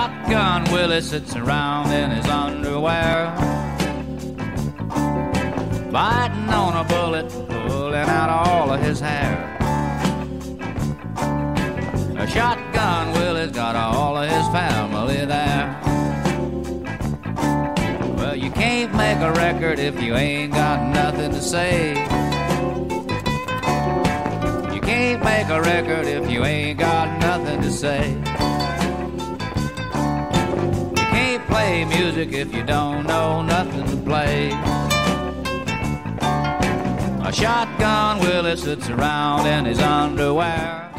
Shotgun Willie sits around in his underwear, biting on a bullet, pulling out all of his hair. A Shotgun Willie's got all of his family there. Well, you can't make a record if you ain't got nothing to say. You can't make a record if you ain't got nothing to say. You can't play music if you don't know nothing to play. A Shotgun Willie sits around in his underwear.